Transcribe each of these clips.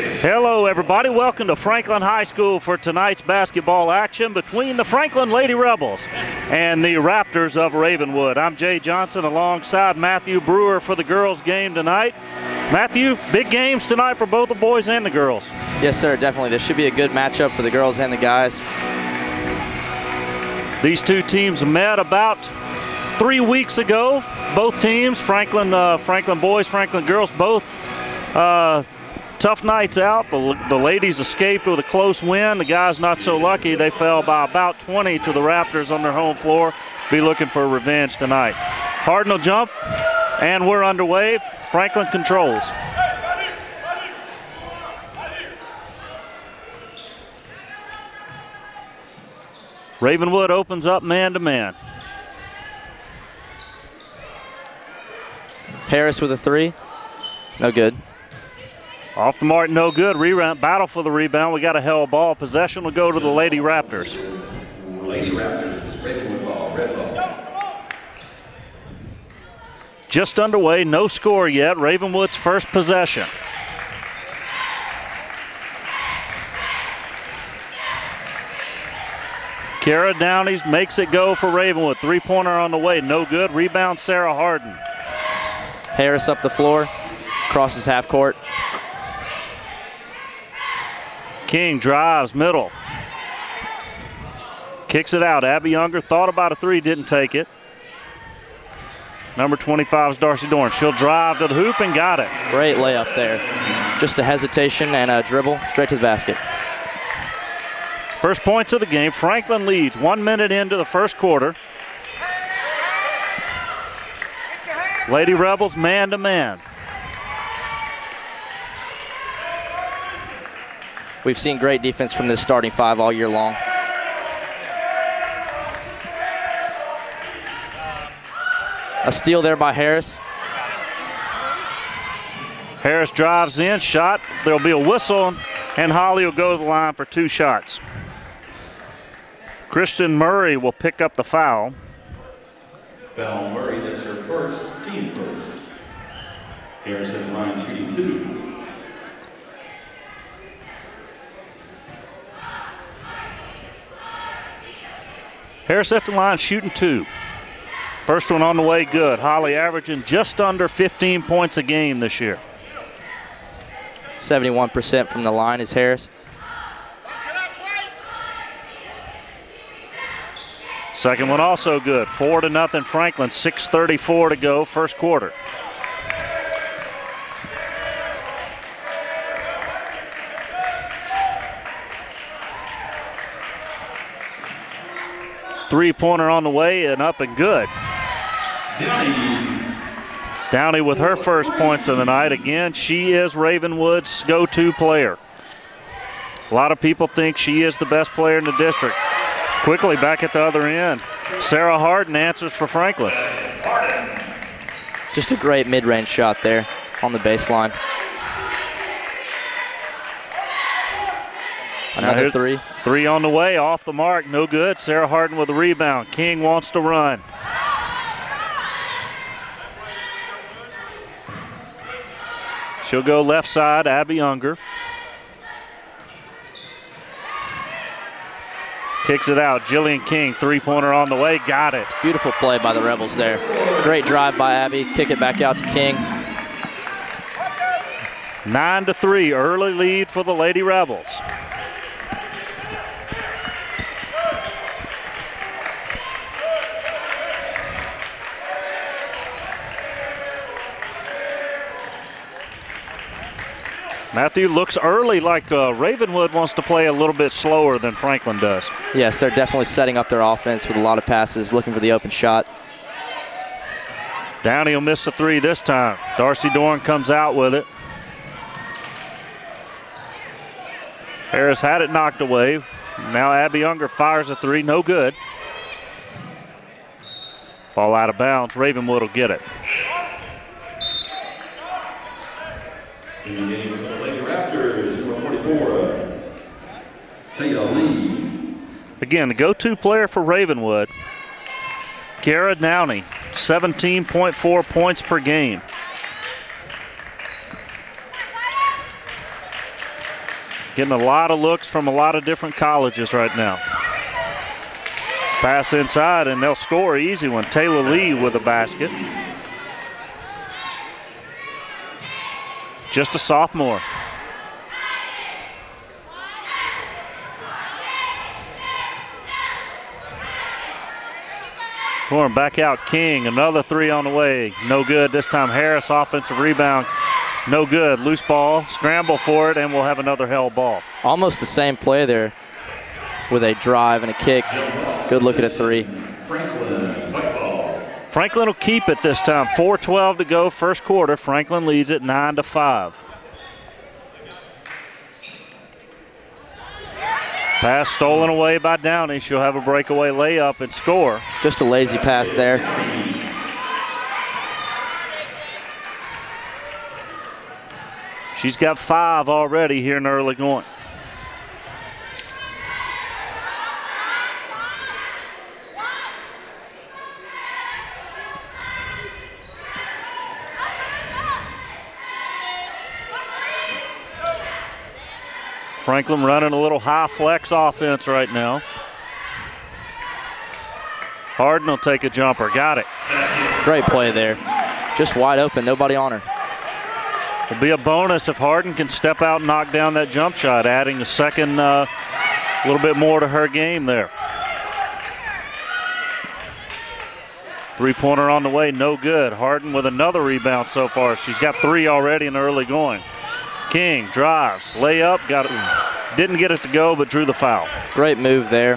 Hello everybody, welcome to Franklin High School for tonight's basketball action between the Franklin Lady Rebels and the Raptors of Ravenwood. I'm Jay Johnson alongside Matthew Brewer for the girls game tonight. Matthew, big games tonight for both the boys and the girls. Yes sir, definitely. This should be a good matchup for the girls and the guys. These two teams met about 3 weeks ago. Both teams, Franklin boys, Franklin girls, both tough nights out. The ladies escaped with a close win. The guys not so lucky. They fell by about 20 to the Raptors on their home floor. Be looking for revenge tonight. Harden will jump, and we're underway. Franklin controls. Ravenwood opens up man-to-man. Harris with a three. No good. Off the mark, no good. Rebound, battle for the rebound. We got a hell ball. Possession will go to the Lady Raptors. Lady Raptors, Ravenwood ball, red ball. Just underway, no score yet. Ravenwood's first possession. Kara Downey's makes it go for Ravenwood. Three-pointer on the way, no good. Rebound, Sarah Harden. Harris up the floor, crosses half court. King drives, middle. Kicks it out. Abby Younger thought about a three, didn't take it. Number 25 is Darcy Dorn. She'll drive to the hoop and got it. Great layup there. Just a hesitation and a dribble straight to the basket. First points of the game. Franklin leads 1 minute into the first quarter. Lady Rebels man-to-man. We've seen great defense from this starting five all year long. A steal there by Harris. Harris drives in, shot. There'll be a whistle, and Holly will go to the line for two shots. Kristen Murray will pick up the foul. Foul Murray, that's her first, team first. Harris at the line shooting two. Harris at the line shooting two. First one on the way, good. Holly averaging just under 15 points a game this year. 71% from the line is Harris. Second one also good. 4-0 Franklin, 6:34 to go, first quarter. Three-pointer on the way and up and good. Downey with her first points of the night. Again, she is Ravenwood's go-to player. A lot of people think she is the best player in the district. Quickly back at the other end. Sarah Harden answers for Franklin. Just a great mid-range shot there on the baseline. Another three. Three on the way, off the mark, no good. Sarah Harden with a rebound. King wants to run. She'll go left side, Abby Younger. Kicks it out, Jillian King, three-pointer on the way, got it. Beautiful play by the Rebels there. Great drive by Abby, kick it back out to King. 9-3, early lead for the Lady Rebels. Matthew, looks early like Ravenwood wants to play a little bit slower than Franklin does. Yes, they're definitely setting up their offense with a lot of passes, looking for the open shot. Downey will miss a three this time. Darcy Dorn comes out with it. Harris had it knocked away. Now Abby Younger fires a three, no good. Ball out of bounds, Ravenwood will get it. In the game for the Lady Raptors, number 44, Taylor Lee. Again, the go-to player for Ravenwood, Kara Downey, 17.4 points per game. Getting a lot of looks from a lot of different colleges right now. Pass inside, and they'll score easy one. Taylor Lee with a basket. Just a sophomore. Going back out, King, another three on the way. No good. This time Harris, offensive rebound. No good. Loose ball, scramble for it, and we'll have another held ball. Almost the same play there with a drive and a kick. Good look at a three. Franklin will keep it this time. 4:12 to go, first quarter. Franklin leads it 9-5. Pass stolen away by Downey. She'll have a breakaway layup and score. Just a lazy pass there. She's got 5 already here in early going. Franklin running a little high flex offense right now. Harden will take a jumper. Got it. Great play there. Just wide open, nobody on her. It'll be a bonus if Harden can step out and knock down that jump shot, adding a second, a little bit more to her game there. Three-pointer on the way, no good. Harden with another rebound so far. She's got 3 already in early going. King drives, layup, got it. Didn't get it to go, but drew the foul. Great move there.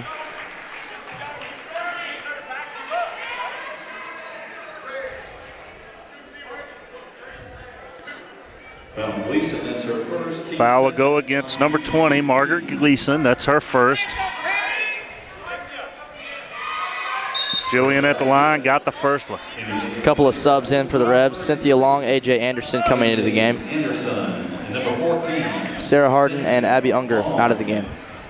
Foul will go against number 20, Margaret Gleason. That's her first. Jillian at the line, got the first one. A couple of subs in for the Rebs. Cynthia Long, A.J. Anderson coming into the game. Sarah Harden and Abby Unger out of the game.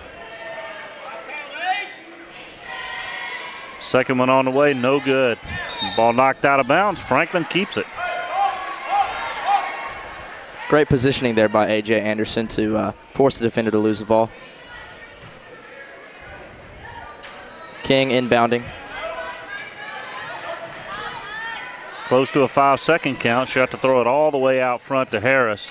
Second one on the way, no good. Ball knocked out of bounds. Franklin keeps it. Great positioning there by A.J. Anderson to force the defender to lose the ball. King inbounding. Close to a 5-second count. She'll have to throw it all the way out front to Harris.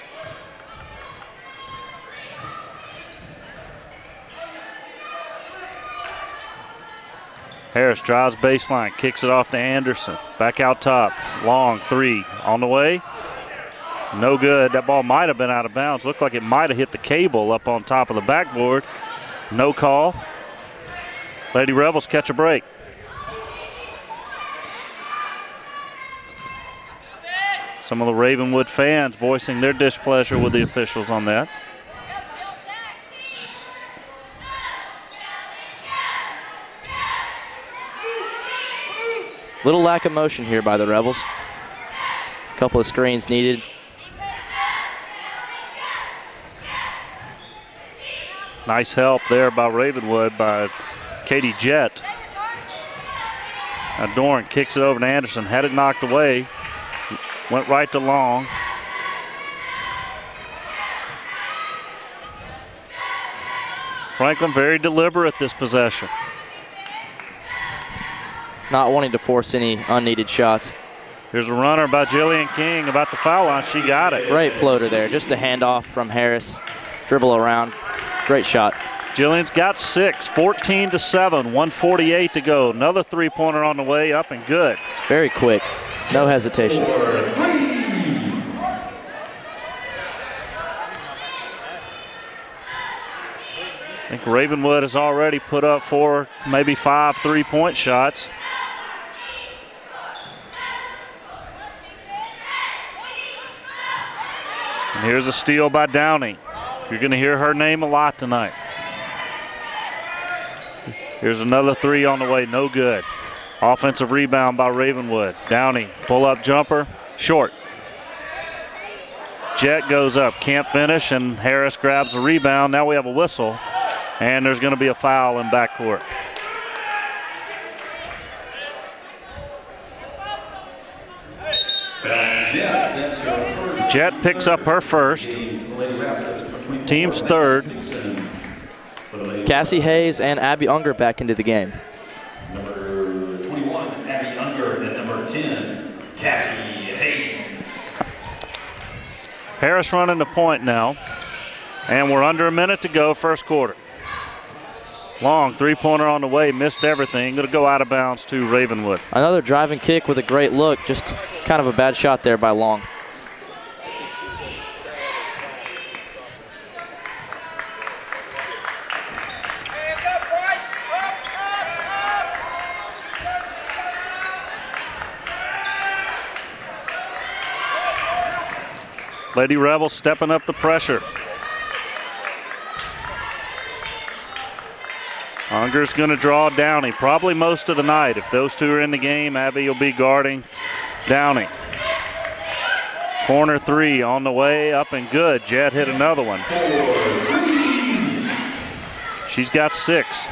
Harris drives baseline, kicks it off to Anderson. Back out top, Long three on the way. No good. That ball might have been out of bounds. Looked like it might have hit the cable up on top of the backboard. No call. Lady Rebels catch a break. Some of the Ravenwood fans voicing their displeasure with the officials on that. Little lack of motion here by the Rebels. A couple of screens needed. Nice help there by Ravenwood by Katie Jett. Now Dorn kicks it over to Anderson, had it knocked away. Went right to Long. Franklin very deliberate this possession. Not wanting to force any unneeded shots. Here's a runner by Jillian King about the foul line. She got it. Great floater there. Just a handoff from Harris. Dribble around. Great shot. Jillian's got 6, 14-7, 1:48 to go. Another three-pointer on the way, up and good. Very quick. No hesitation. I think Ravenwood has already put up 4, maybe 5 three-point shots. And here's a steal by Downey. You're going to hear her name a lot tonight. Here's another three on the way, no good. Offensive rebound by Ravenwood. Downey, pull-up jumper, short. Jett goes up, can't finish, and Harris grabs the rebound. Now we have a whistle, and there's going to be a foul in backcourt. Jett picks up her first. Team's third. Cassie Hayes and Abby Unger back into the game. Number 21, Abby Unger, and number 10, Cassie Hayes. Harris running the point now. And we're under a minute to go, first quarter. Long three-pointer on the way, missed everything. Going to go out of bounds to Ravenwood. Another driving kick with a great look, just kind of a bad shot there by Long. Lady Rebels stepping up the pressure. Unger's going to draw Downey probably most of the night. If those two are in the game, Abby will be guarding Downey. Corner three on the way, up and good. Jet hit another one. She's got 6.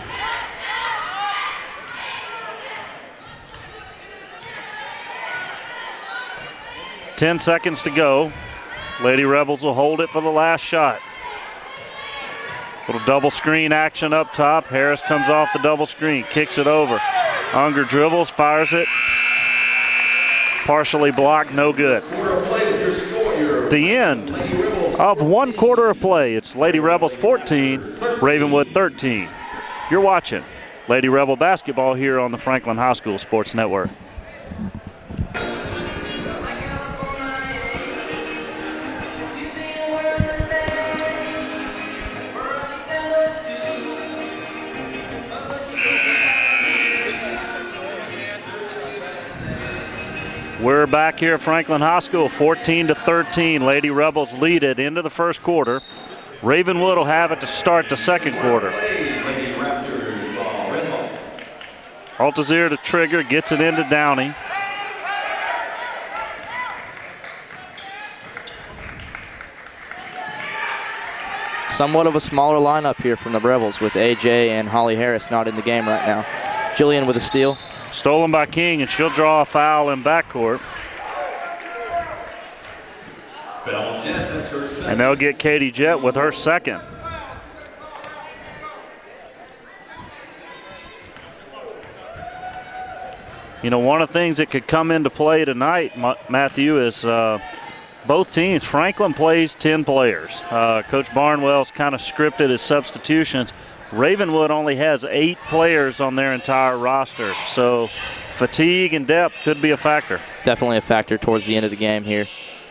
Ten seconds to go. Lady Rebels will hold it for the last shot. Little double screen action up top. Harris comes off the double screen, kicks it over. Unger dribbles, fires it. Partially blocked, no good. The end of 1 quarter of play. It's Lady Rebels 14, Ravenwood 13. You're watching Lady Rebel basketball here on the Franklin High School Sports Network. We're back here at Franklin High School, 14-13. Lady Rebels lead it into the first quarter. Ravenwood will have it to start the second quarter. Altazir to trigger, gets it into Downey. Somewhat of a smaller lineup here from the Rebels with AJ and Holly Harris not in the game right now. Jillian with a steal. Stolen by King, and she'll draw a foul in backcourt. And they'll get Katie Jett with her second. You know, one of the things that could come into play tonight, Matthew, is both teams. Franklin plays 10 players. Coach Barnwell's kind of scripted his substitutions. Ravenwood only has 8 players on their entire roster, so fatigue and depth could be a factor. Definitely a factor towards the end of the game here.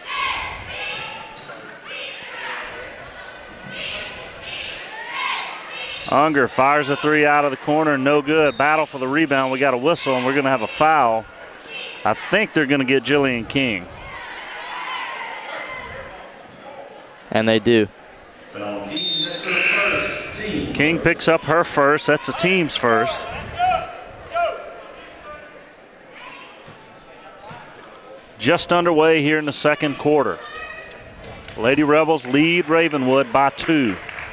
Unger fires a 3 out of the corner, no good. Battle for the rebound. We got a whistle, and we're going to have a foul. I think they're going to get Jillian King. And they do. King picks up her first. That's the team's first. Just underway here in the second quarter. Lady Rebels lead Ravenwood by 2.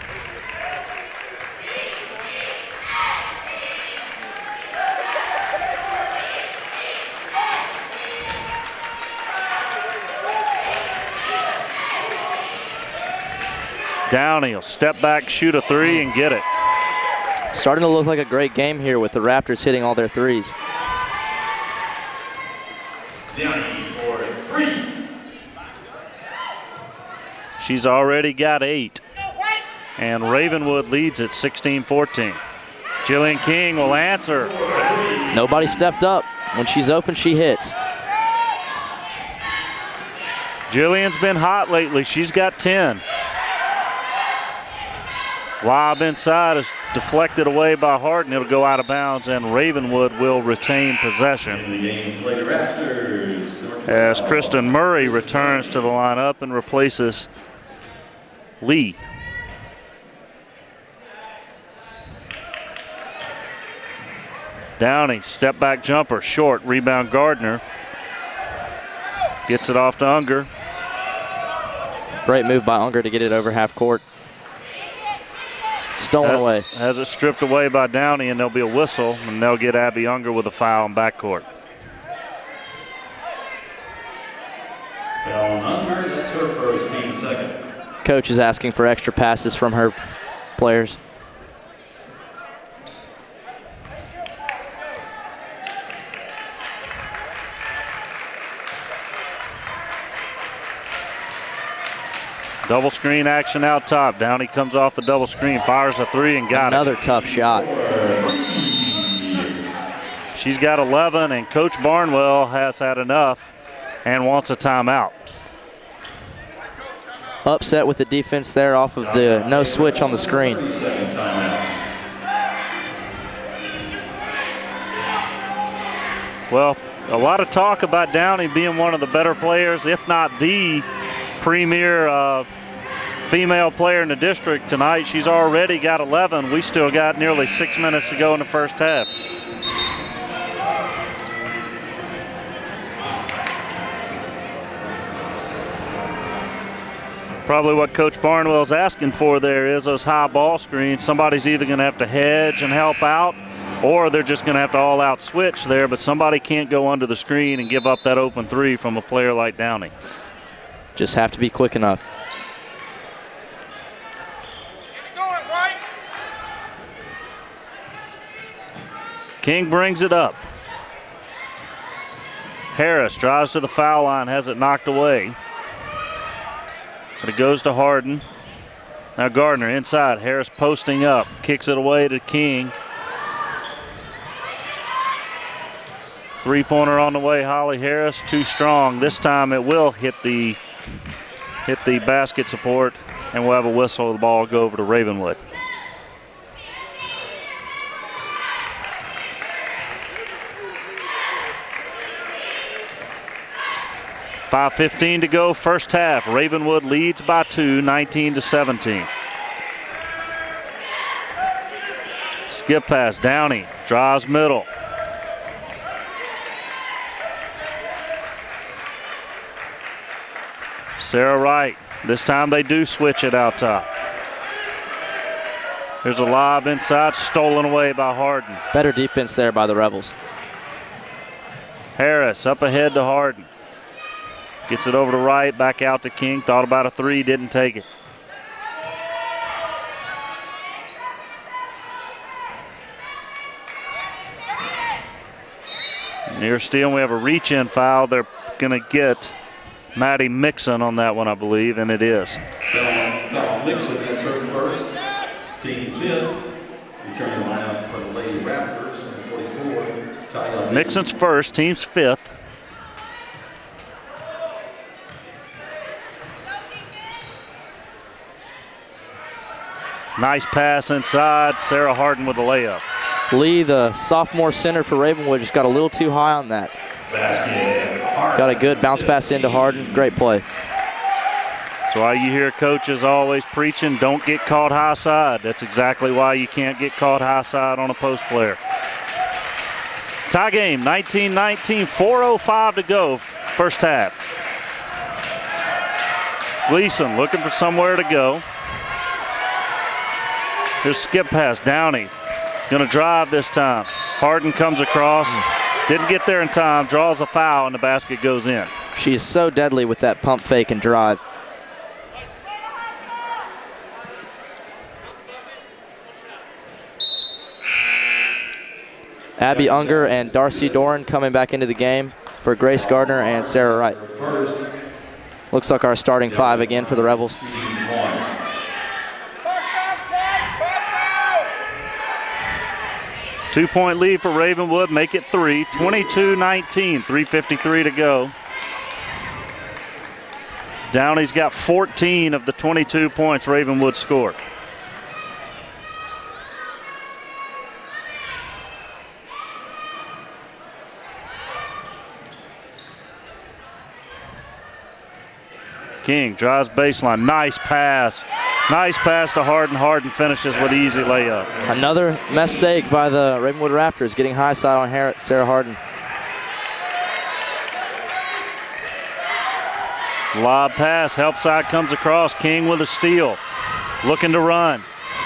Downey will step back, shoot a 3, and get it. Starting to look like a great game here with the Raptors hitting all their threes. Downey for 3. She's already got 8. And Ravenwood leads at 16-14. Jillian King will answer. Nobody stepped up. When she's open, she hits. Jillian's been hot lately. She's got 10. Lob inside is deflected away by Harden. It'll go out of bounds, and Ravenwood will retain possession. As Kristen Murray returns to the lineup and replaces Lee. Downey, step back jumper, short, rebound Gardner. Gets it off to Unger. Great move by Unger to get it over half court. Stolen away. Has it stripped away by Downey, and there'll be a whistle, and they'll get Abby Unger with a foul in backcourt. Foul on Unger, that's her first, team second. Coach is asking for extra passes from her players. Double screen action out top. Downey comes off the double screen, fires a three and got Another tough shot. She's got 11, and Coach Barnwell has had enough and wants a timeout. Upset with the defense there off of the no switch on the screen. Well, a lot of talk about Downey being one of the better players, if not the premier female player in the district tonight. She's already got 11. We still got nearly 6 minutes to go in the first half. Probably what Coach Barnwell's asking for there is those high ball screens. Somebody's either going to have to hedge and help out, or they're just going to have to all-out switch there, but somebody can't go under the screen and give up that open three from a player like Downey. Just have to be quick enough. King brings it up. Harris drives to the foul line, has it knocked away. But it goes to Harden. Now Gardner inside. Harris posting up. Kicks it away to King. Three-pointer on the way. Holly Harris too strong. This time it will hit the basket support, and we'll have a whistle. The ball go over to Ravenwood. .5:15 to go, first half. Ravenwood leads by 2, 19-17. Skip pass, Downey drives middle. Sarah Wright. This time they do switch it out top. There's a lob inside, stolen away by Harden. Better defense there by the Rebels. Harris up ahead to Harden. Gets it over to Wright, back out to King. Thought about a three, didn't take it. Near steal, we have a reach-in foul. They're going to get Maddie Mixon on that one, I believe, and it is. Mixon gets her first, team fifth. Returning lineup for the Lady Raptors, 44. Mixon's first, team's fifth. Nice pass inside. Sarah Harden with a layup. Lee, the sophomore center for Ravenwood, just got a little too high on that. Got a good bounce pass into Harden. Great play. That's why you hear coaches always preaching, don't get caught high side. That's exactly why you can't get caught high side on a post player. Tie game, 19-19, 4:05 to go, first half. Gleason looking for somewhere to go. Here's skip pass, Downey. Gonna drive this time. Harden comes across, didn't get there in time, draws a foul, and the basket goes in. She is so deadly with that pump fake and drive. Abby Unger and Darcy Doran coming back into the game for Grace Gardner and Sarah Wright. Looks like our starting five again for the Rebels. Two-point lead for Ravenwood, make it 3, 22-19, 3:53 to go. Downey's got 14 of the 22 points Ravenwood scored. King drives baseline, nice pass. Nice pass to Harden. Harden finishes with easy layup. Another mistake by the Ravenwood Raptors, getting high side on Sarah Harden. Lob pass, help side comes across. King with a steal. Looking to run.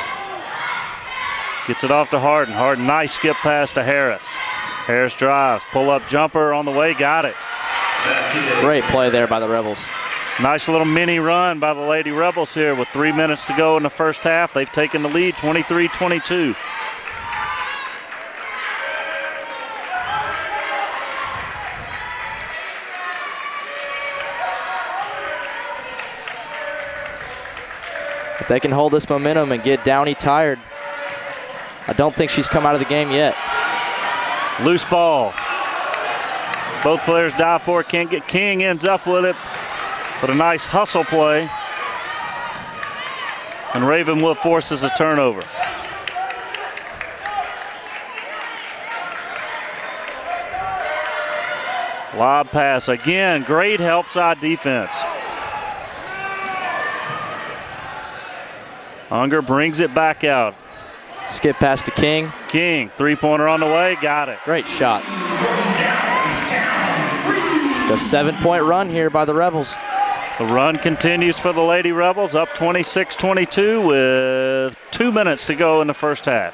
Gets it off to Harden. Harden, nice skip pass to Harris. Harris drives, pull up jumper on the way, got it. Great play there by the Rebels. Nice little mini run by the Lady Rebels here with 3 minutes to go in the first half. They've taken the lead 23-22. If they can hold this momentum and get Downey tired, I don't think she's come out of the game yet. Loose ball. Both players dive for it, can't get King, ends up with it. But a nice hustle play. And Ravenwood forces a turnover. Lob pass again, great help side defense. Unger brings it back out. Skip pass to King. King, three-pointer on the way, got it. Great shot. The 7-point run here by the Rebels. The run continues for the Lady Rebels, up 26-22 with 2 minutes to go in the first half.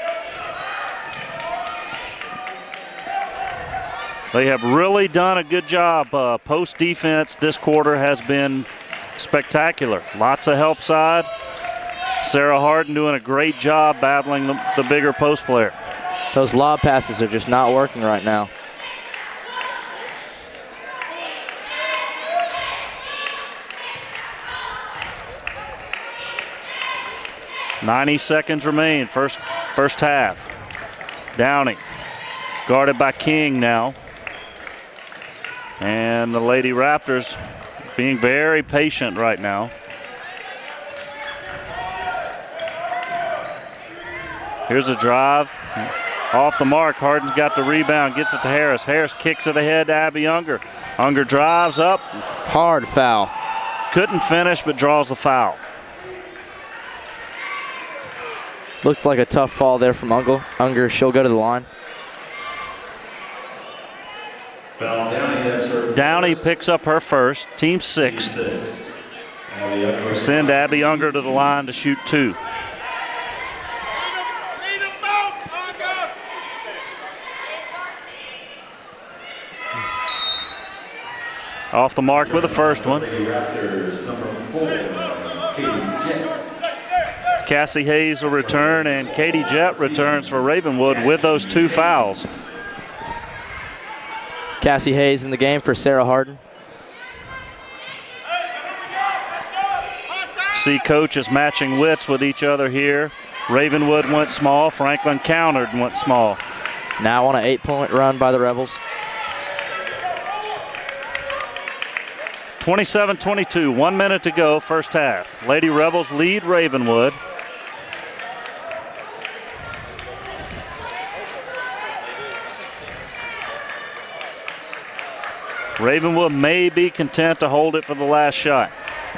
They have really done a good job. Post defense this quarter has been spectacular. Lots of help side. Sarah Harden doing a great job battling the bigger post player. Those lob passes are just not working right now. .90 seconds remain, first half. Downey, guarded by King now. And the Lady Raptors being very patient right now. Here's a drive. Off the mark, Harden's got the rebound, gets it to Harris. Harris kicks it ahead to Abby Unger. Unger drives up. Hard foul. Couldn't finish, but draws the foul. Looked like a tough fall there from Unger. She'll go to the line. Downey picks up her first, team sixth. Send Abby Unger to the line to shoot 2. Off the mark with the first one. Cassie Hayes will return, and Katie Jett returns for Ravenwood with those 2 fouls. Cassie Hayes in the game for Sarah Harden. See coaches matching wits with each other here. Ravenwood went small, Franklin countered and went small. Now on an 8-point run by the Rebels. 27-22, 1 minute to go, first half. Lady Rebels lead Ravenwood. Ravenwood may be content to hold it for the last shot.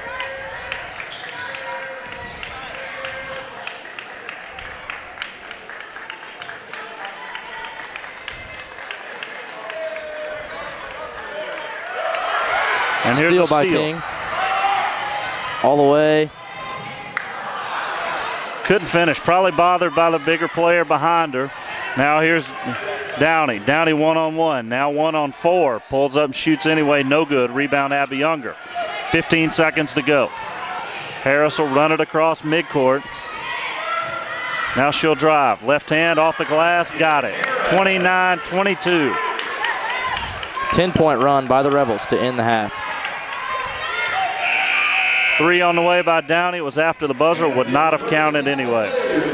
And here's steal a steal by King. All the way. Couldn't finish, probably bothered by the bigger player behind her. Now here's Downey. Downey one-on-one, now 1-on-4. Pulls up and shoots anyway, no good. Rebound Abby Unger. 15 seconds to go. Harris will run it across midcourt. Now she'll drive. Left hand off the glass, got it. 29-22. 10-point run by the Rebels to end the half. 3 on the way by Downey. It was after the buzzer, would not have counted anyway.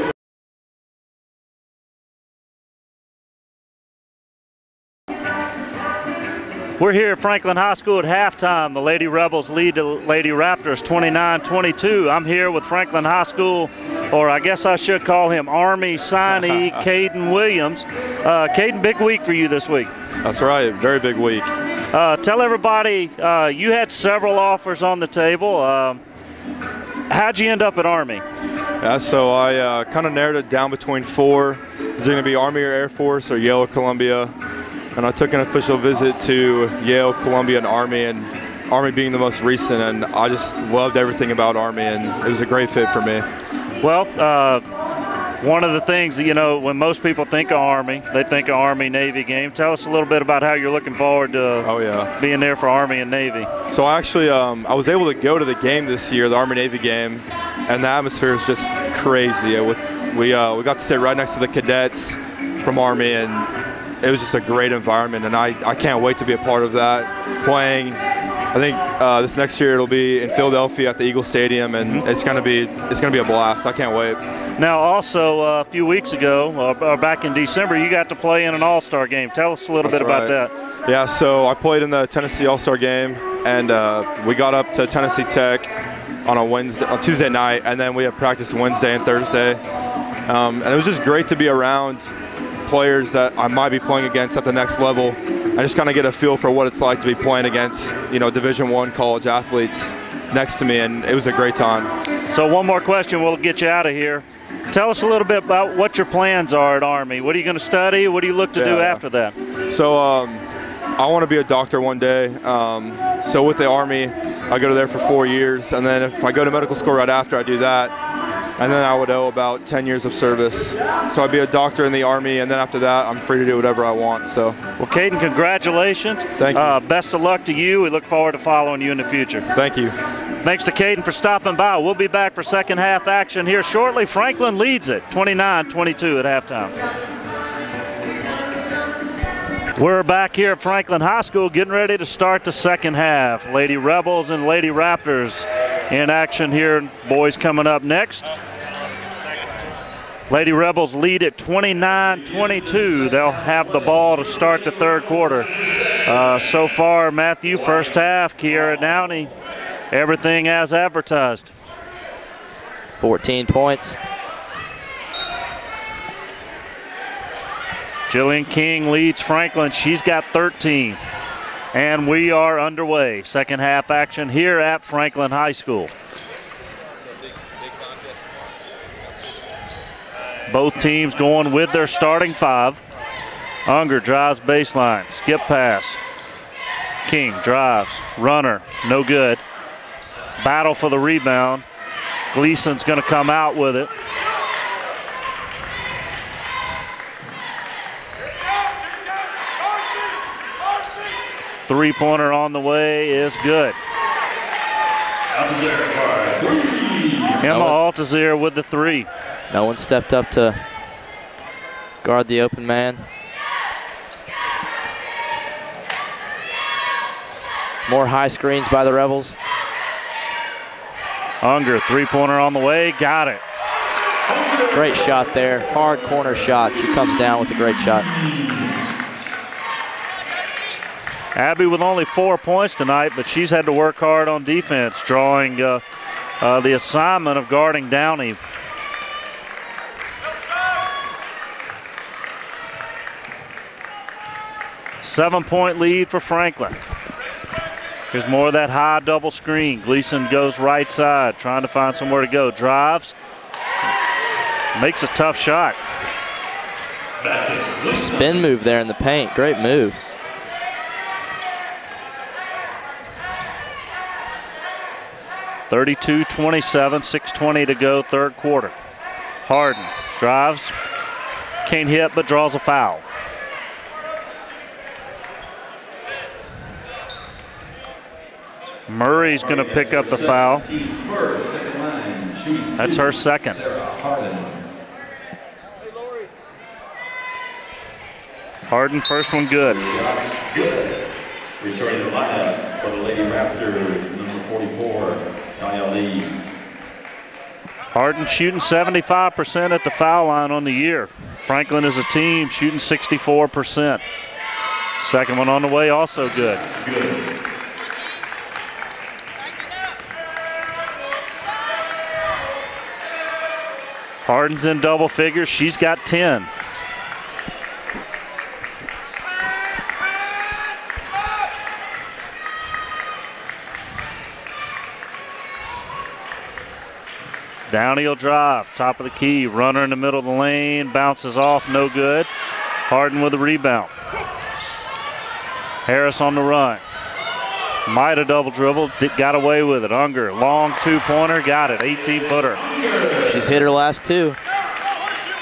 We're here at Franklin High School at halftime. The Lady Rebels lead the Lady Raptors 29-22. I'm here with Franklin High School, or I guess I should call him Army signee, Caden Williams. Caden, big week for you this week. That's right, very big week. Tell everybody, you had several offers on the table. How'd you end up at Army? Yeah, so I kind of narrowed it down between 4. Is it going to be Army or Air Force or Yale or Columbia? And I took an official visit to Yale, Columbia, and Army being the most recent, and I just loved everything about Army, and it was a great fit for me. Well, One of the things, you know, when most people think of Army, they think of Army-Navy game. Tell us a little bit about how you're looking forward to being there for Army and Navy. So actually, I was able to go to the game this year, the Army-Navy game, and the atmosphere is just crazy. We got to sit right next to the cadets from Army, and it was just a great environment, and I can't wait to be a part of that. Playing, I think this next year it'll be in Philadelphia at the Eagle Stadium, and it's gonna be a blast. I can't wait. Now, also a few weeks ago, back in December, you got to play in an All-Star game. Tell us a little bit about that. Yeah, so I played in the Tennessee All-Star game, and we got up to Tennessee Tech on Tuesday night, and then we had practice Wednesday and Thursday. And it was just great to be around players that I might be playing against at the next level. I just kind of get a feel for what it's like to be playing against, you know, Division I college athletes next to me, and it was a great time. So one more question, we'll get you out of here. Tell us a little bit about what your plans are at Army. What are you going to study? What do you look to do after that? So I want to be a doctor one day. So with the Army, I go there for 4 years, and then if I go to medical school right after, I do that. And then I would owe about 10 years of service. So I'd be a doctor in the Army, and then after that, I'm free to do whatever I want. So. Well, Caden, congratulations. Thank you. Best of luck to you. We look forward to following you in the future. Thank you. Thanks to Caden for stopping by. We'll be back for second half action here shortly. Franklin leads it 29-22 at halftime. We're back here at Franklin High School getting ready to start the second half. Lady Rebels and Lady Raptors in action here. Boys coming up next. Lady Rebels lead at 29-22. They'll have the ball to start the third quarter. So far, Matthew, first half, Kiara Downey, everything as advertised. 14 points. Jillian King leads Franklin. She's got 13. And we are underway. Second half action here at Franklin High School. Both teams going with their starting five. Unger drives baseline, skip pass. King drives, runner, no good. Battle for the rebound. Gleason's going to come out with it. Three-pointer on the way is good. Emma Altazir with the three. No one stepped up to guard the open man. More high screens by the Rebels. Unger, three-pointer on the way, got it. Great shot there, hard corner shot. She comes down with a great shot. Abby with only 4 points tonight, but she's had to work hard on defense, drawing the assignment of guarding Downey. Seven-point lead for Franklin. Here's more of that high double screen. Gleason goes right side, trying to find somewhere to go. Drives, makes a tough shot. Spin move there in the paint, great move. (32-27), 6:20 to go, third quarter. Harden drives, can't hit, but draws a foul. Murray's going to pick up the foul. That's her second. Harden, first one good. Returning the lineup for the Lady Raptors, number 44, Tanya Lee. Harden shooting 75% at the foul line on the year. Franklin as a team shooting 64%. Second one on the way, also good. Harden's in double figures. She's got 10. Downey will drive, top of the key, runner in the middle of the lane, bounces off, no good. Harden with the rebound. Harris on the run. Might have double dribbled, got away with it. Unger, long two-pointer, got it, 18-footer. She's hit her last two.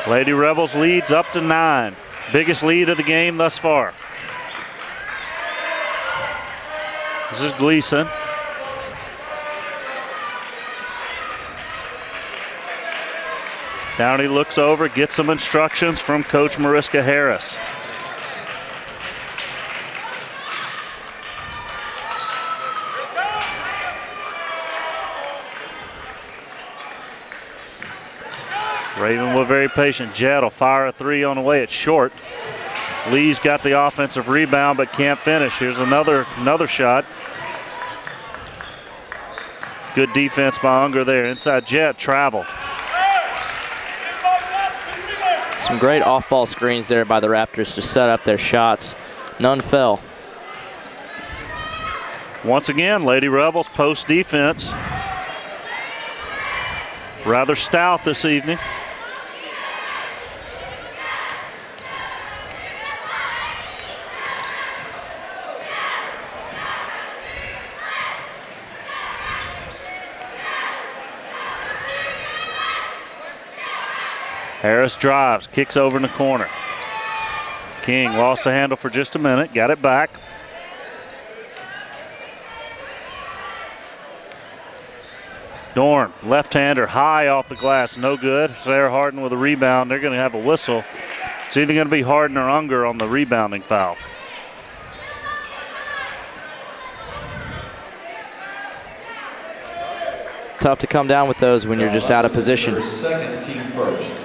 Lady Rebels leads up to 9. Biggest lead of the game thus far. This is Gleason. Downey looks over, gets some instructions from Coach Mariska Harris. Ravenwood very patient. Jett will fire a 3 on the way. It's short. Lee's got the offensive rebound but can't finish. Here's another shot. Good defense by Unger there. Inside Jett, travel. Some great off-ball screens there by the Raptors to set up their shots. None fell. Once again, Lady Rebels post defense. Rather stout this evening. Harris drives, kicks over in the corner. King lost the handle for just a minute, got it back. Dorn, left-hander, high off the glass, no good. Sarah Harden with a rebound. They're going to have a whistle. It's either going to be Harden or Unger on the rebounding foul. Tough to come down with those when you're just out of position. Second, team first.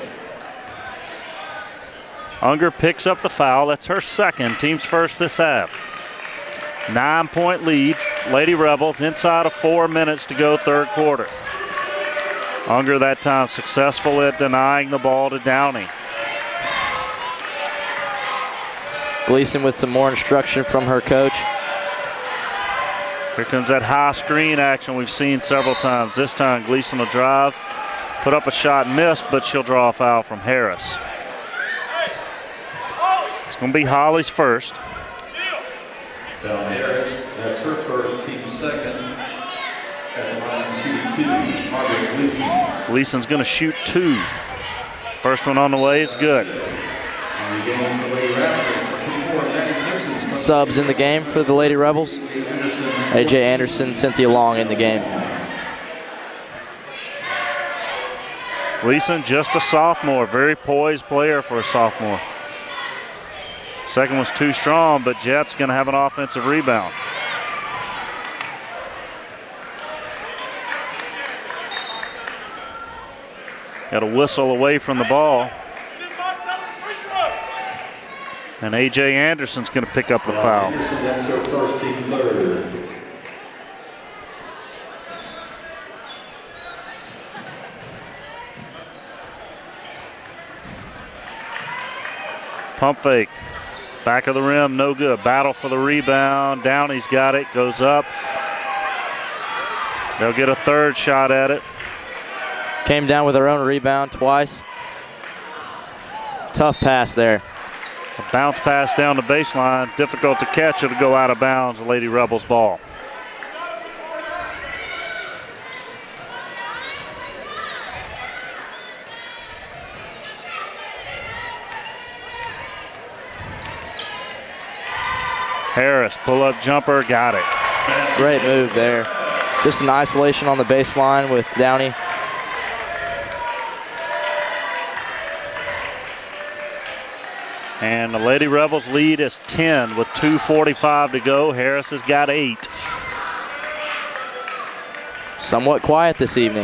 Unger picks up the foul. That's her second, team's first this half. 9-point lead. Lady Rebels inside of 4 minutes to go third quarter. Unger that time successful at denying the ball to Downey. Gleason with some more instruction from her coach. Here comes that high screen action we've seen several times. This time Gleason will drive, put up a shot, miss, but she'll draw a foul from Harris. It's going to be Holly's first. Foul Harris, that's her first, team second. At the line, shooting 2, Margaret Gleason. Gleason's going to shoot 2. First one on the way is good. Subs in the game for the Lady Rebels. AJ Anderson, Cynthia Long in the game. Gleason, just a sophomore, very poised player for a sophomore. Second one's too strong, but Jett's going to have an offensive rebound. Got a whistle away from the ball. And A.J. Anderson's going to pick up the foul. That's her first, team third. Pump fake. Back of the rim, no good. Battle for the rebound. Downey's got it, goes up. They'll get a third shot at it. Came down with her own rebound twice. Tough pass there. A bounce pass down the baseline. Difficult to catch. It'll go out of bounds. Lady Rebels ball. Harris, pull-up jumper, got it. Great move there. Just an isolation on the baseline with Downey. And the Lady Rebels lead is 10 with 2:45 to go. Harris has got 8. Somewhat quiet this evening.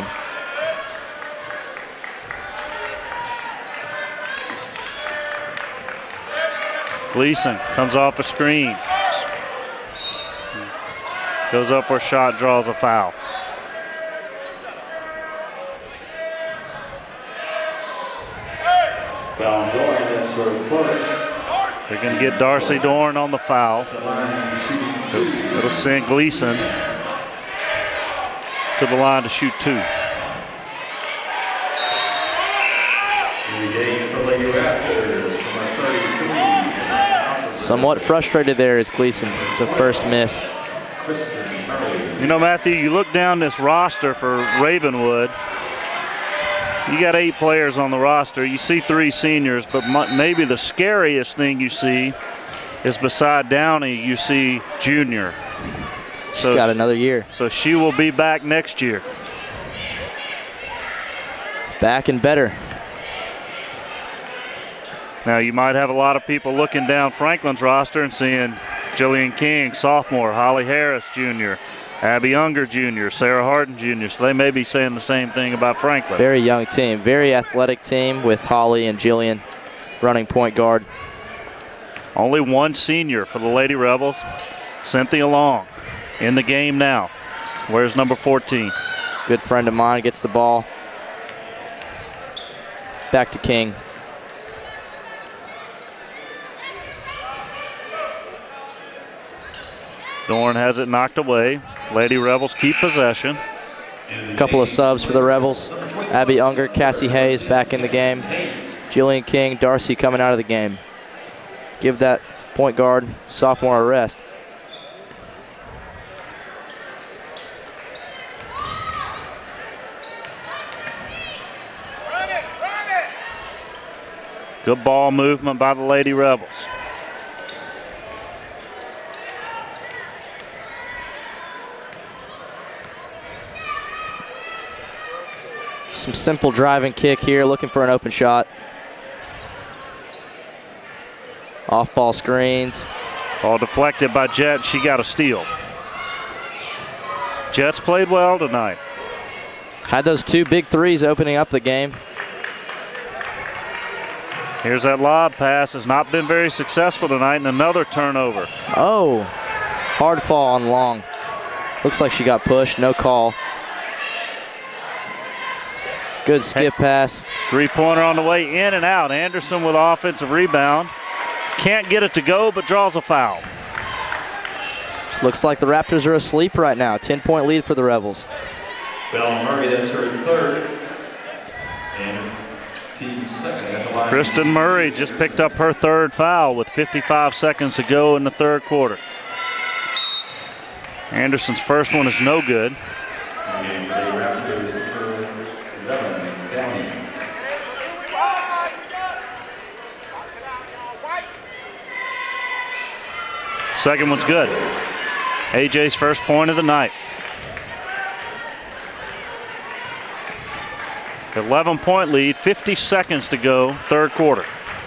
Gleason comes off a screen. Goes up for a shot, draws a foul. Foul Dorn, that's her first. They're going to get Darcy Dorn on the foul. It'll send Gleason to the line to shoot 2. In the game for Lady Raptors, number 33. Somewhat frustrated there is Gleason, the first miss. You know, Matthew, you look down this roster for Ravenwood, You got 8 players on the roster. You see 3 seniors, but maybe the scariest thing you see is beside Downey, you see junior. She's got another year. So she will be back next year. Back and better. Now you might have a lot of people looking down Franklin's roster and seeing Jillian King, sophomore, Holly Harris, junior, Abby Unger, junior, Sarah Harden, junior. So they may be saying the same thing about Franklin. Very young team, very athletic team with Holly and Jillian running point guard. Only 1 senior for the Lady Rebels, Cynthia Long, in the game now. Where's number 14? Good friend of mine gets the ball. Back to King. Dorn has it knocked away. Lady Rebels keep possession. A couple of subs for the Rebels. Abby Unger, Cassie Hayes back in the game. Jillian King, Darcy coming out of the game. Give that point guard, sophomore, a rest. Good ball movement by the Lady Rebels. Some simple driving kick here, looking for an open shot. Off ball screens. Ball deflected by Jet. She got a steal. Jets played well tonight. Had those 2 big threes opening up the game. Here's that lob pass. Has not been very successful tonight, and another turnover. Oh, hard fall on Long. Looks like she got pushed, no call. Good skip pass. 3-pointer on the way in and out. Anderson with offensive rebound. Can't get it to go, but draws a foul. Looks like the Raptors are asleep right now. 10-point lead for the Rebels. Bell Murray, that's her 3rd. And team's 2nd at the line. Kristen Murray just picked up her 3rd foul with 55 seconds to go in the 3rd quarter. Anderson's first one is no good. Second one's good. AJ's first point of the night. 11-point lead, 50 seconds to go, 3rd quarter.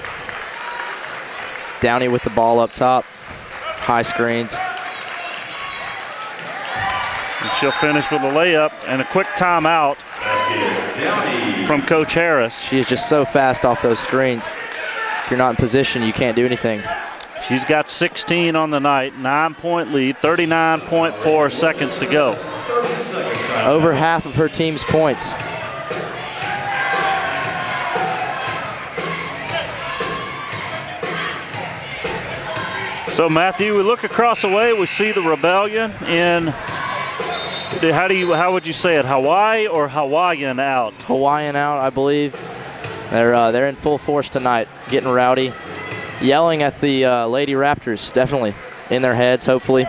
Downey with the ball up top. High screens. And she'll finish with a layup and a quick timeout from Coach Harris. She is just so fast off those screens. If you're not in position, you can't do anything. She's got 16 on the night, 9-point lead, 39.4 seconds to go. Over half of her team's points. So Matthew, we look across the way, we see the Rebellion in, how would you say it, Hawaii or Hawaiian out? Hawaiian out, I believe. They're in full force tonight, getting rowdy. Yelling at the Lady Raptors, definitely in their heads, hopefully.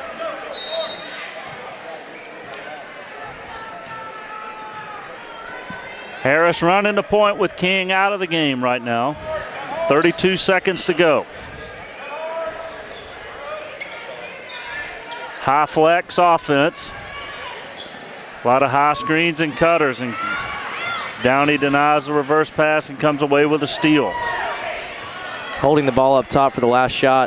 Harris running the point with King out of the game right now. 32 seconds to go. High flex offense. A lot of high screens and cutters, and Downey denies the reverse pass and comes away with a steal. Holding the ball up top for the last shot.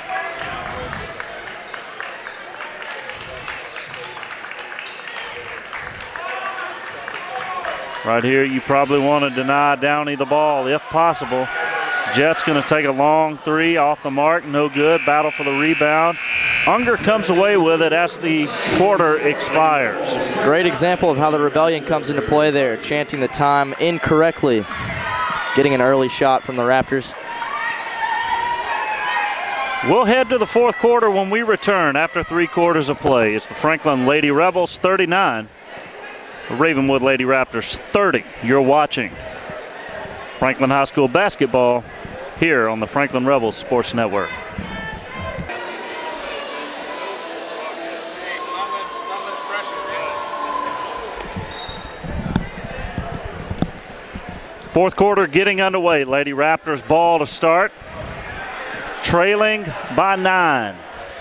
Right here, you probably want to deny Downey the ball if possible. Jet's going to take a long 3 off the mark, no good. Battle for the rebound. Unger comes away with it as the quarter expires. Great example of how the Rebellion comes into play there, chanting the time incorrectly. Getting an early shot from the Raptors. We'll head to the 4th quarter when we return after 3 quarters of play. It's the Franklin Lady Rebels 39, the Ravenwood Lady Raptors 30. You're watching Franklin High School basketball here on the Franklin Rebels Sports Network. Fourth quarter getting underway. Lady Raptors ball to start. Trailing by 9.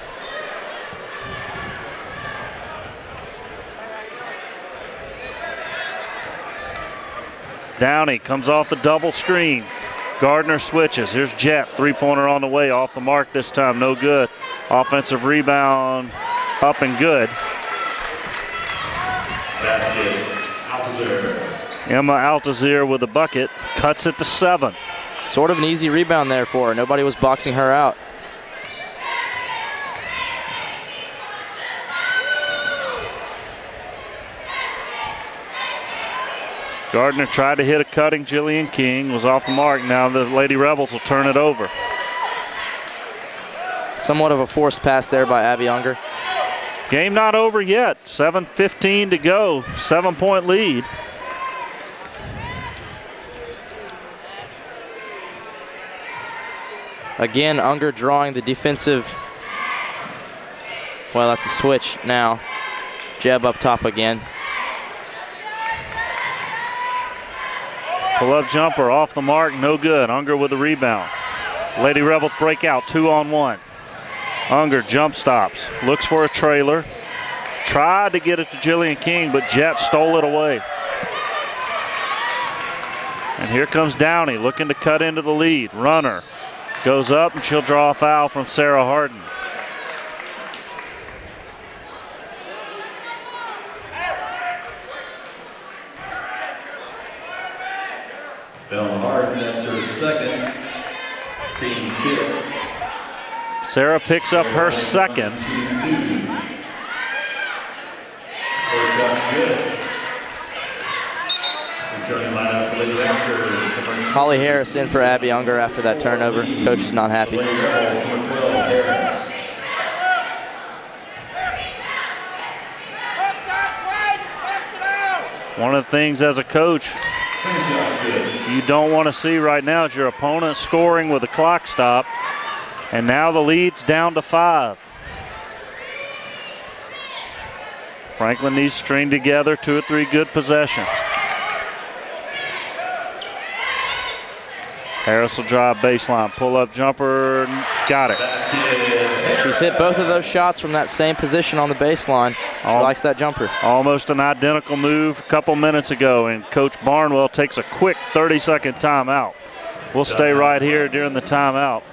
Downey comes off the double screen. Gardner switches. Here's Jet. Three-pointer on the way. Off the mark this time. No good. Offensive rebound up and good. Emma Altazir with a bucket. Cuts it to 7. Sort of an easy rebound there for her. Nobody was boxing her out. Gardner tried to hit a cutting Jillian King, was off the mark. Now the Lady Rebels will turn it over. Somewhat of a forced pass there by Abby Unger. Game not over yet. 7:15 to go. 7-point lead. Again, Unger drawing the defensive. Well, that's a switch now. Jeb up top again. Pull-up jumper off the mark, no good. Unger with the rebound. Lady Rebels break out, 2-on-1. Unger jump stops, looks for a trailer. Tried to get it to Jillian King, but Jet stole it away. And here comes Downey looking to cut into the lead. Runner goes up and she'll draw a foul from Sarah Harden. Foul Harden, that's her second. Team kill. Sarah picks up her second. First shot's good. Returning lineup for Lady Raptors. Holly Harris in for Abby Unger after that turnover. Coach is not happy. Lady Rebels, number 12, Harris. One of the things as a coach you don't want to see right now is your opponent scoring with a clock stop. And now the lead's down to 5. Franklin needs to string together 2 or 3 good possessions. Harris will drive baseline, pull-up jumper, got it. She's hit both of those shots from that same position on the baseline. She likes that jumper. Almost an identical move a couple minutes ago, and Coach Barnwell takes a quick 30-second timeout. We'll stay right here during the timeout.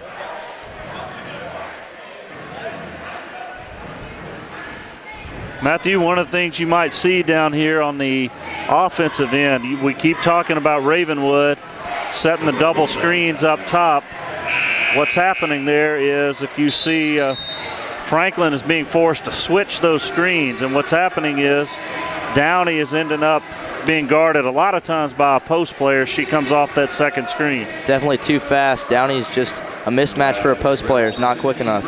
Matthew, one of the things you might see down here on the offensive end, we keep talking about Ravenwood setting the double screens up top. What's happening there is if you see Franklin is being forced to switch those screens, and what's happening is Downey is ending up being guarded a lot of times by a post player. She comes off that second screen. Definitely too fast. Downey's just a mismatch for a post player. It's not quick enough.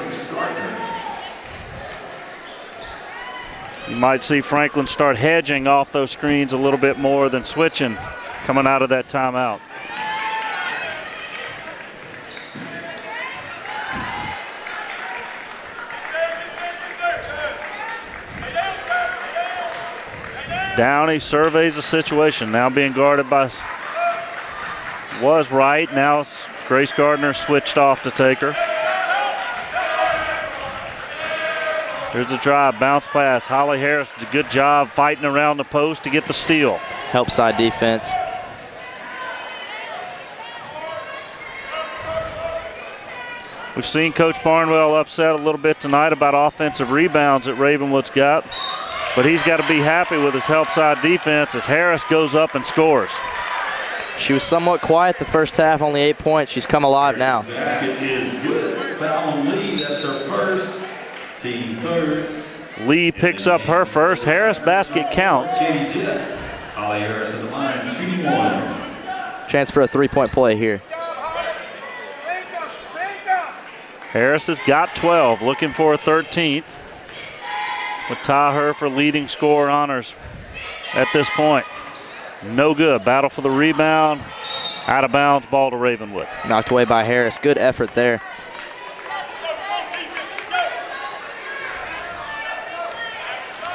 You might see Franklin start hedging off those screens a little bit more than switching coming out of that timeout. Downey surveys the situation, now being guarded by, was right, now Grace Gardner switched off to take her. Here's a drive, bounce pass. Holly Harris did a good job fighting around the post to get the steal. Help side defense. We've seen Coach Barnwell upset a little bit tonight about offensive rebounds that Ravenwood's got, but he's got to be happy with his help side defense as Harris goes up and scores. She was somewhat quiet the first half, only 8 points. She's come alive now. Basket is good. Foul on Lee, that's her first. Team third. Lee picks up her first. Harris basket counts. Holly Harris is the line, 2-1. Chance for a 3-point play here. Harris has got 12, looking for a 13th. Would tie her for leading scorer honors at this point. No good. Battle for the rebound. Out of bounds, ball to Ravenwood. Knocked away by Harris. Good effort there.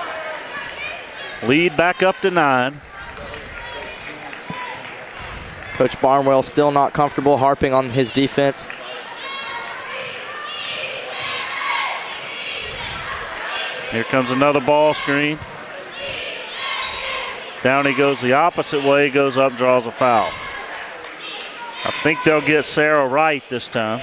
Lead back up to 9. Coach Barnwell still not comfortable, harping on his defense. Here comes another ball screen. Downey goes the opposite way, goes up, draws a foul. I think they'll get Sarah Wright this time.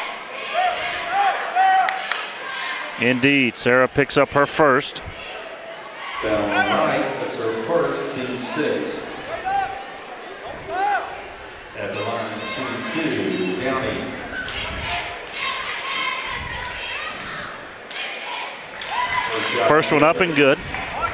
Indeed, Sarah picks up her first. Foul on Wright, that's her first, team 6. At the line, shooting 2, Downey. First one up and good.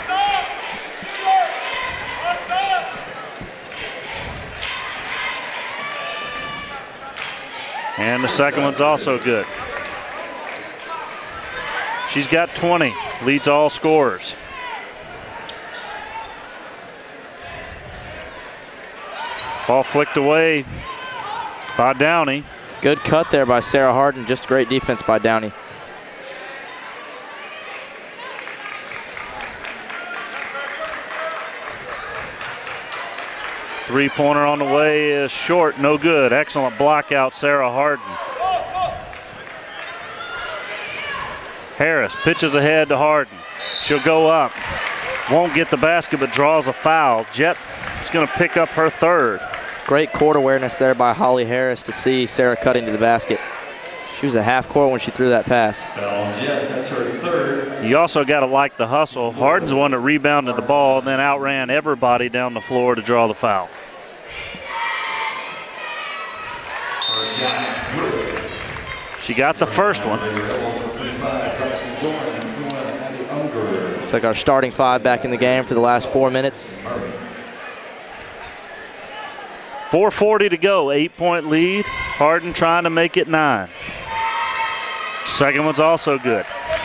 And the second one's also good. She's got 20, leads all scorers. Ball flicked away by Downey. Good cut there by Sarah Harden, just great defense by Downey. Three-pointer on the way is short, no good. Excellent block out, Sarah Harden. Harris pitches ahead to Harden. She'll go up. Won't get the basket, but draws a foul. Jet is going to pick up her third. Great court awareness there by Holly Harris to see Sarah cutting to the basket. She was a half court when she threw that pass. Jet, that's her third. You also got to like the hustle. Harden's the one that rebounded the ball and then outran everybody down the floor to draw the foul. She got the first one. Looks like our starting 5 back in the game for the last 4 minutes. 4:40 to go, 8-point lead. Harden trying to make it 9. Second one's also good.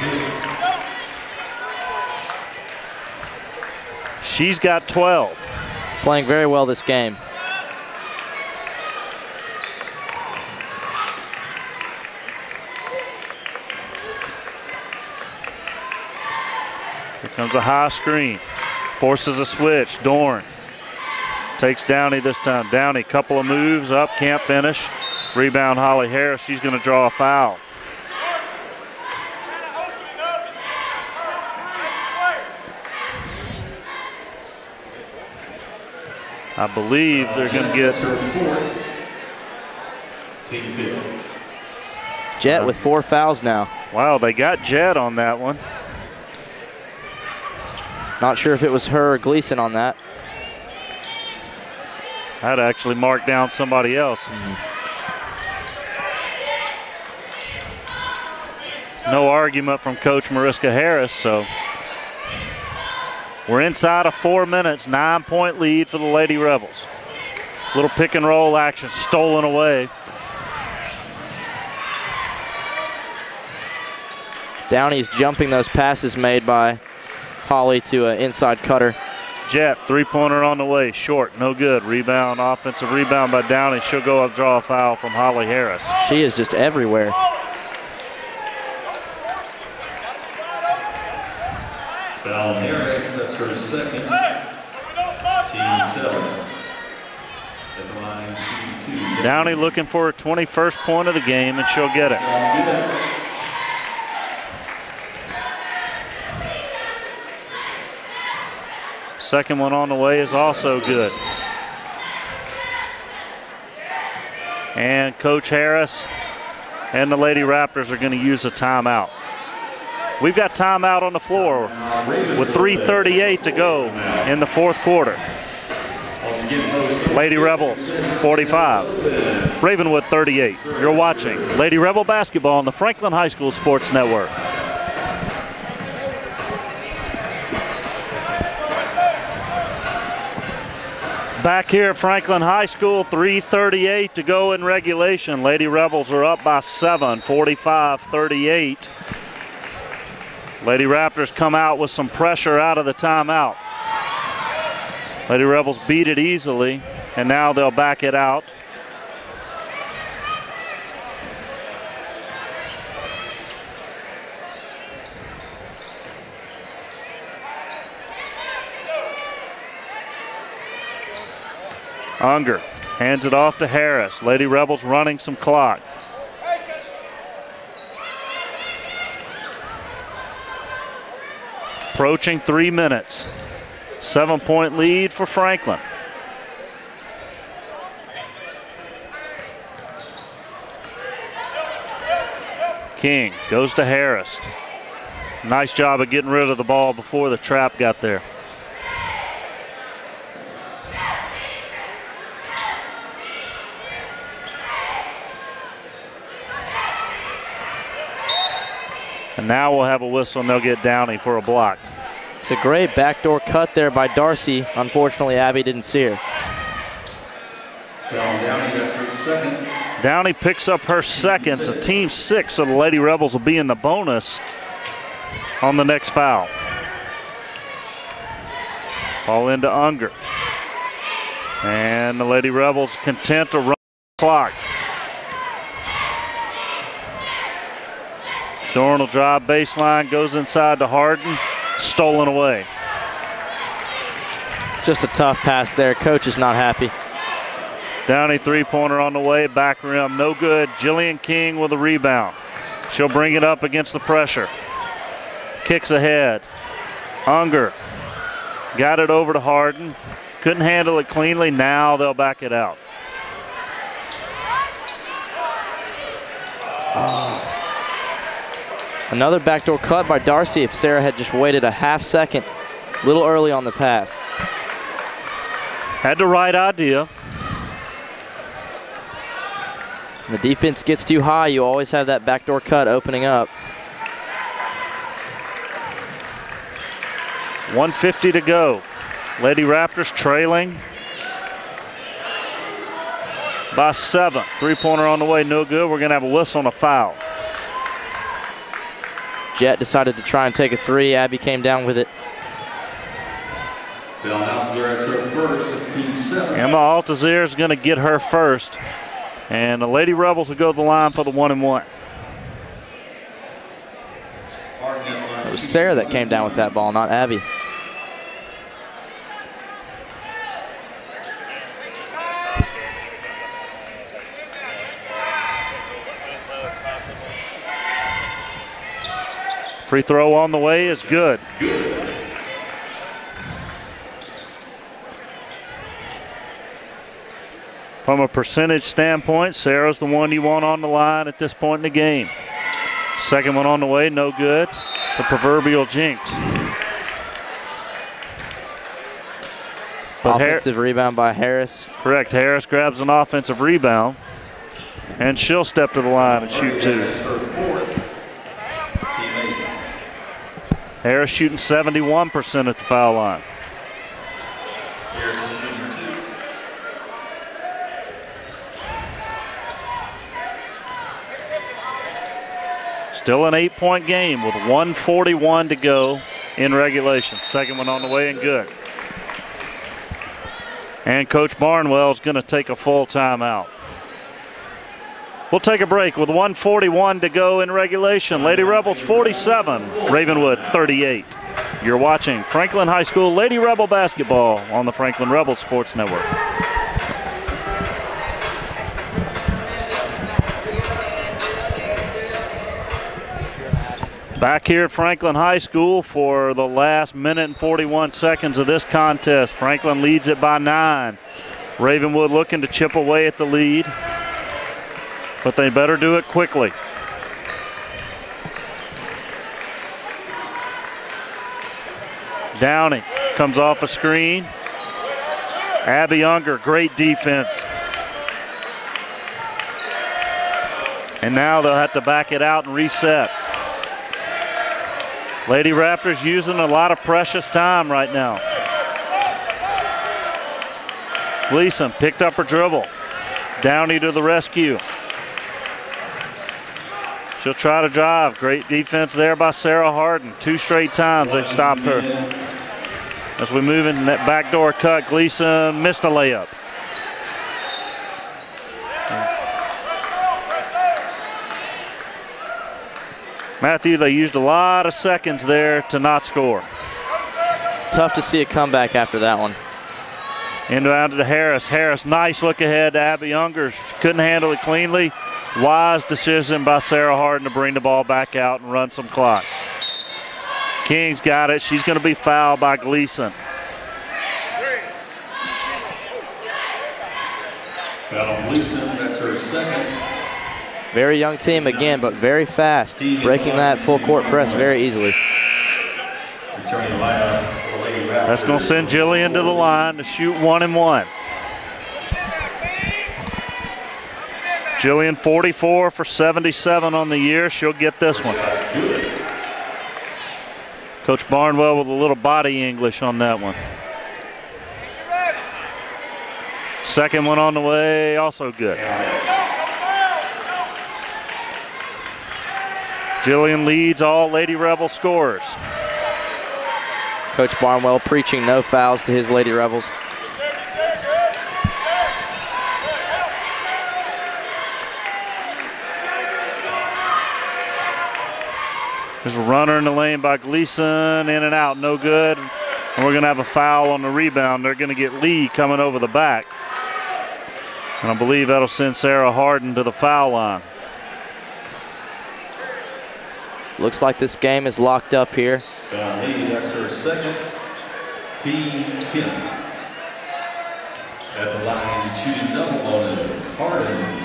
She's got 12. Playing very well this game. Here comes a high screen. Forces a switch. Dorn takes Downey this time. Downey, couple of moves up, can't finish. Rebound Holly Harris. She's going to draw a foul. I believe they're going to get Jet with 4 fouls now. Wow, they got Jet on that one. Not sure if it was her or Gleason on that. I'd actually mark down somebody else. No argument from Coach Mariska Harris, so we're inside of 4 minutes, 9-point lead for the Lady Rebels. Little pick and roll action, stolen away. Downey's jumping those passes made by Holly to an inside cutter. Jet, three-pointer on the way, short, no good. Rebound, offensive rebound by Downey. She'll go up, draw a foul from Holly Harris. She is just everywhere. Foul on Harris, that's her second. Team 7. At the line, shooting 2. Downey looking for her 21st point of the game, and she'll get it. Second one on the way is also good. And Coach Harris and the Lady Raptors are going to use a timeout. We've got timeout on the floor with 3:38 to go in the fourth quarter. Lady Rebels 45, Ravenwood 38. You're watching Lady Rebel basketball on the Franklin High School Sports Network. Back here at Franklin High School, 3:38 to go in regulation. Lady Rebels are up by 7, 45-38. Lady Raptors come out with some pressure out of the timeout. Lady Rebels beat it easily, and now they'll back it out. Unger Hands it off to Harris. Lady Rebels running some clock. Approaching 3 minutes. 7-point lead for Franklin. King goes to Harris. Nice job of getting rid of the ball before the trap got there. And now we'll have a whistle and they'll get Downey for a block. It's a great backdoor cut there by Darcy. Unfortunately, Abby didn't see her. Downey, that's her second. Downey picks up her second. It's a team 6, so the Lady Rebels will be in the bonus on the next foul. Ball into Unger. And the Lady Rebels content to run the clock. Dorn will drive baseline, goes inside to Harden, stolen away. Just a tough pass there. Coach is not happy. Downey three-pointer on the way, back rim, no good. Jillian King with a rebound. She'll bring it up against the pressure. Kicks ahead. Unger got it over to Harden. Couldn't handle it cleanly. Now they'll back it out. Another backdoor cut by Darcy. If Sarah had just waited a half second, a little early on the pass. Had the right idea. When the defense gets too high, you always have that backdoor cut opening up. 1:50 to go. Lady Raptors trailing by 7. Three-pointer on the way, no good. We're going to have a whistle and a foul. Jet decided to try and take a three. Abby came down with it. Emma Altazir is going to get her first. And the Lady Rebels will go to the line for the 1-and-1. It was Sarah that came down with that ball, not Abby. Free throw on the way is good. From a percentage standpoint, Sarah's the one you want on the line at this point in the game. Second one on the way, no good. The proverbial jinx. But offensive rebound by Harris. Correct, Harris grabs an offensive rebound, and she'll step to the line and shoot 2. Harris shooting 71% at the foul line. Still an 8-point game with 1:41 to go in regulation. Second one on the way and good. And Coach Barnwell is going to take a full timeout. We'll take a break with 1:41 to go in regulation. Lady Rebels 47, Ravenwood 38. You're watching Franklin High School Lady Rebel basketball on the Franklin Rebel Sports Network. Back here at Franklin High School for the last minute and 41 seconds of this contest. Franklin leads it by 9. Ravenwood looking to chip away at the lead, but they better do it quickly. Downey comes off a screen. Abby Unger, great defense. And now they'll have to back it out and reset. Lady Raptors using a lot of precious time right now. Gleason picked up her dribble. Downey to the rescue. She'll try to drive. Great defense there by Sarah Harden. 2 straight times they've stopped her. As we move in that backdoor cut, Gleason missed a layup. Matthew, they used a lot of seconds there to not score. Tough to see a comeback after that one. Inbound to Harris. Harris, nice look ahead to Abby Unger. She couldn't handle it cleanly. Wise decision by Sarah Harden to bring the ball back out and run some clock. King's got it. She's going to be fouled by Gleason. Foul on Gleason, that's her second. Very young team again, but very fast. Breaking that full court press very easily. Returning the lineup for the Lady Raptors. That's going to send Jillian to the line to shoot 1 and 1. Jillian 44 for 77 on the year. She'll get this one. Coach Barnwell with a little body English on that one. Second one on the way, also good. Jillian leads all Lady Rebel scorers. Coach Barnwell preaching no fouls to his Lady Rebels. There's a runner in the lane by Gleason, in and out, no good. And we're going to have a foul on the rebound. They're going to get Lee coming over the back. And I believe that'll send Sarah Harden to the foul line. Looks like this game is locked up here. Foul Lee, that's her second. Team 10. At the line, shooting double bonus, Harden.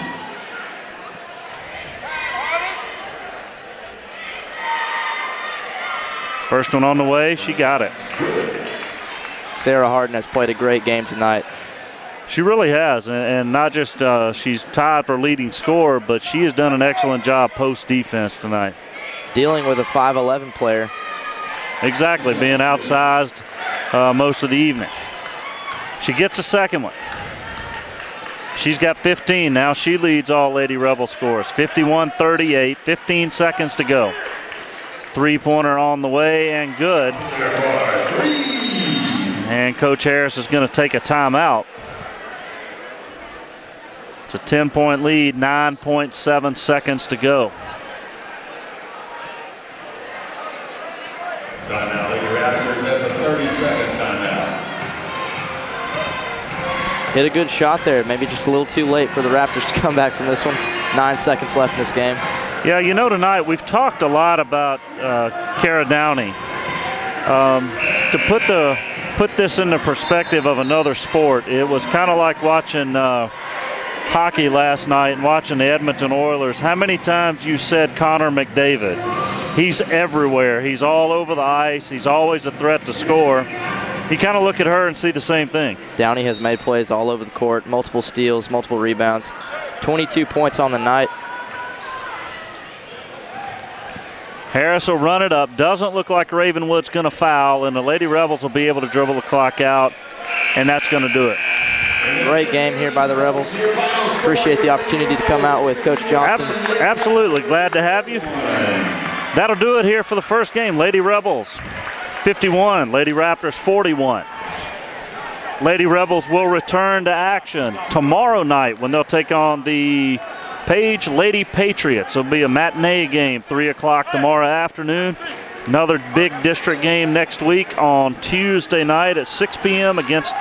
First one on the way, she got it. Sarah Harden has played a great game tonight. She really has, and not just she's tied for leading scorer, but she has done an excellent job post defense tonight. Dealing with a 5'11" player. Exactly, being outsized most of the evening. She gets a second one. She's got 15 now. She leads all Lady Rebel scores. 51-38, 15 seconds to go. Three-pointer on the way and good. And Coach Harris is going to take a timeout. It's a 10-point lead, 9.7 seconds to go. Timeout, Lady Raptors, that's a 30-second timeout. Hit a good shot there. Maybe just a little too late for the Raptors to come back from this one. 9 seconds left in this game. Yeah, you know, tonight we've talked a lot about Kara Downey. To put this in the perspective of another sport, it was kind of like watching hockey last night and watching the Edmonton Oilers. How many times you said Connor McDavid? He's everywhere. He's all over the ice. He's always a threat to score. You kind of look at her and see the same thing. Downey has made plays all over the court, multiple steals, multiple rebounds, 22 points on the night. Harris will run it up. Doesn't look like Ravenwood's going to foul, and the Lady Rebels will be able to dribble the clock out, and that's going to do it. Great game here by the Rebels. Appreciate the opportunity to come out with Coach Johnson. Absolutely. Glad to have you. That'll do it here for the first game. Lady Rebels 51, Lady Raptors 41. Lady Rebels will return to action tomorrow night when they'll take on the Page Lady Patriots. It'll be a matinee game, 3 o'clock tomorrow afternoon. Another big district game next week on Tuesday night at 6 p.m. against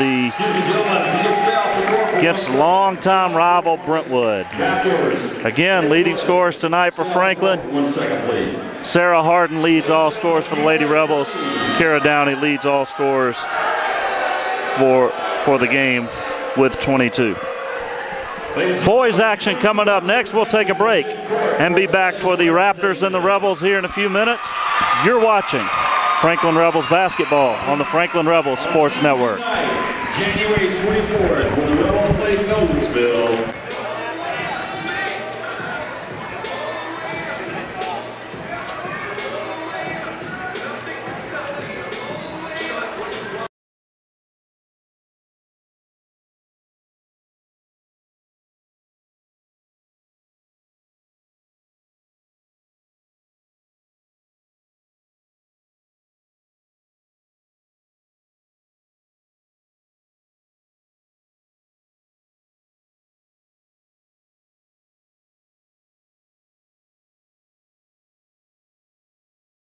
longtime rival Brentwood. Again, leading scorers tonight for Franklin. 1 second, please. Sarah Harden leads all scores for the Lady Rebels. Kara Downey leads all scores for the game with 22. Boys action coming up next. We'll take a break and be back for the Raptors and the Rebels here in a few minutes. You're watching Franklin Rebels basketball on the Franklin Rebels Sports Network. January 24th, when the Rebels play Nolensville.